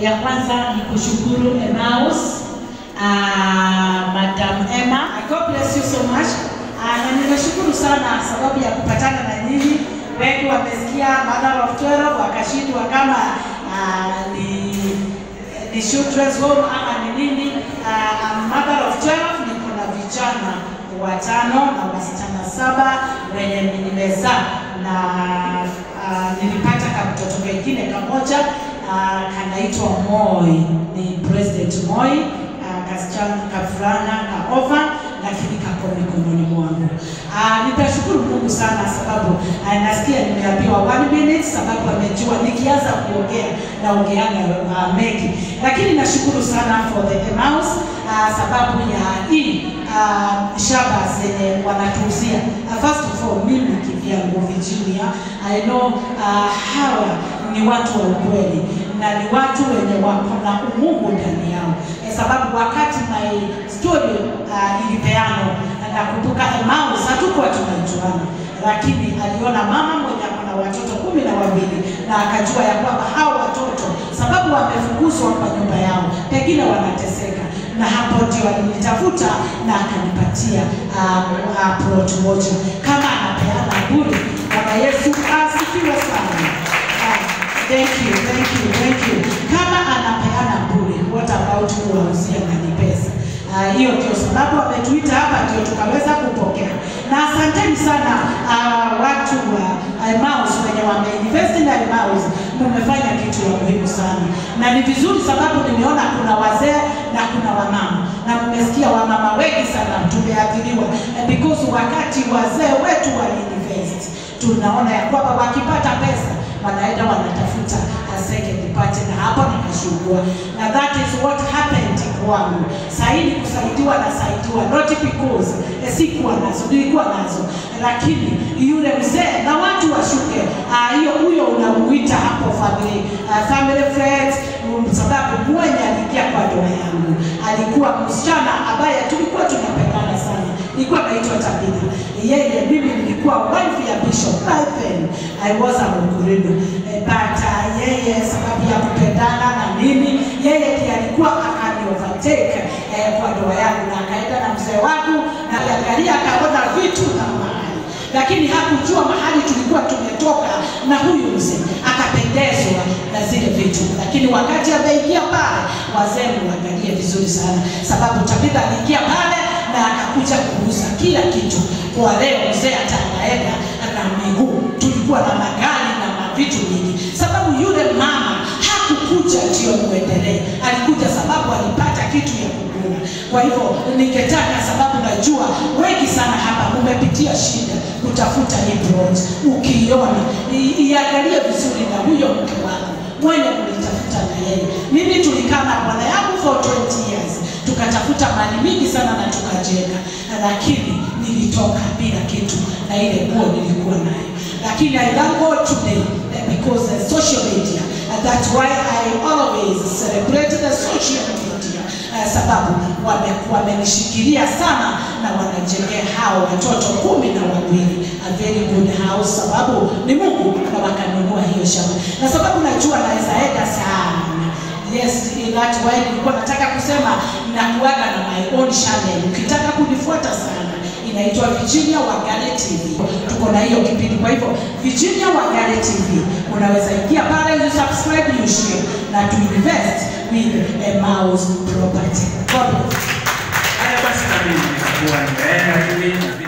Ya kwanza ni kushukuru Emmaus, Madam Emma. God bless you so much. Na ninashukuru sana sababu ya kupatana na nyinyi. Wengi wamesikia Mother of 12 wakashindwa kama ni children's home ama ni nini. Mother of 12 niko na vijana 5 na wasichana 7 wenye nimezaa, na nilipata kamtoto kengine kamoja kanaitwa Moi, ni President Moi, kasichana kafurana kaova, lakini kako mikononi mwangu. Nitashukuru Mungu sana sababu nasikia nimeambiwa 1 minute sababu amejua nikianza kuongea naongeana mengi, lakini nashukuru sana for the Emmaus sababu ya hii shaba zenye wanatuuzia. First of all, mimi kivyangu Virginia, I know hawa ni watu wa ukweli na ni watu wenye wako na umungu ndani yao, sababu wakati my story ilipeano na kutoka Emmaus hatukuwa tunajuana, lakini aliona mama mmoja ana watoto 12 na akajua ya kwamba hao watoto sababu wamefukuzwa kwa nyumba yao pengine wanateseka, na hapo ndio alinitafuta na akanipatia plot moja kama anapeana bure. Bwana Yesu asifiwe sana. Thank you. Kama anapeana bure, what about kuwauzia na ni pesa? Hiyo ndio sababu ametuita hapa ndio tukaweza kupokea. Na asanteni sana watu wa Emmaus wenye wameinvest na Emmaus, mmefanya kitu ya muhimu sana. Na ni vizuri sababu nimeona kuna wazee na kuna wamama. Na mmesikia wamama wengi sana tumeathiriwa because wakati wazee wetu waliinvest, tunaona ya kwamba wakipata pesa wanaenda wanatafuta a second party, na hapo nikashugua. Na that is what happened kwangu. Saini kusaidiwa na saidiwa, not because sikuwa nazo, nilikuwa nazo, lakini yule mzee na watu washuke huyo unamuita hapo family friends, sababu mwenye aliingia kwa ndoa yangu alikuwa msichana ambaye tulikuwa tunapendana sana, nilikuwa naitwa Tabitha. Yeye mimi nilikuwa wife ya Bishop right then, I was a Mkurino, but yeye sababu ya kupendana na mimi, yeye ndiye alikuwa akani overtake kwa ndoa yangu, na akaenda na mzee wangu na aliangalia akaona vitu na mahali, lakini hakujua mahali tulikuwa tumetoka, na huyu mzee akapendezwa na zile vitu. Lakini wakati ameingia pale, wazee muangalie vizuri sana sababu Tabitha aliingia pale na akakuja kuuza kila kitu. Kwa leo mzee ataenda na miguu, tulikuwa na magari na vitu vingi, sababu yule mama hakukuja ndio muendelee, alikuja sababu alipata kitu ya kukula. Kwa hivyo ningetaka, sababu najua wengi sana hapa umepitia shida kutafuta hii plot, ukiona iangalie vizuri na huyo mke wako mwenye kulitafuta na yeye. Mimi tulikaa na bwana yangu for 20 years, tukatafuta mali mingi sana na tukajenga, lakini nilitoka bila kitu na ile nguo nilikuwa nayo. Lakini I thank God today because the social media, and that's why I always celebrate the social media, sababu wamenishikilia sana na wanajengea hao watoto 12 a very good house, sababu ni Mungu na wakanunua hiyo shamba, na sababu najua naweza enda sana. Yes, that's why nilikuwa nataka kusema nakuaga na my own channel. Ukitaka kunifuata sana inaitwa Virginia Wangari TV. Tuko na hiyo kipindi, kwa hivyo Virginia Wangari TV unaweza ingia pale, you subscribe, you share, na to invest with Emmaus Property. God bless. Haya basi, kama ni kwa hivi